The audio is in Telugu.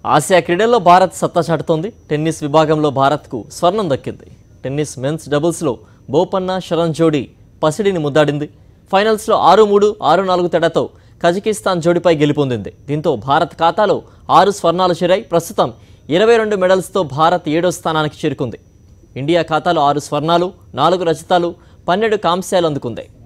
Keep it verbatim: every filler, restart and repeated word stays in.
ఆసియా క్రీడల్లో భారత్ సత్తా చాటుతోంది. టెన్నిస్ విభాగంలో భారత్కు స్వర్ణం దక్కింది. టెన్నిస్ మెన్స్ డబుల్స్లో బోపన్న శరణ్ జోడీ పసిడిని ముద్దాడింది. ఫైనల్స్లో ఆరు మూడు ఆరు నాలుగు తేడాతో కజకిస్తాన్ జోడీపై గెలుపొందింది. దీంతో భారత్ ఖాతాలో ఆరు స్వర్ణాలు చేరాయి. ప్రస్తుతం ఇరవై రెండు మెడల్స్తో భారత్ ఏడో స్థానానికి చేరుకుంది. ఇండియా ఖాతాలో ఆరు స్వర్ణాలు, నాలుగు రజతాలు, పన్నెండు కాంస్యాలు అందుకుంది.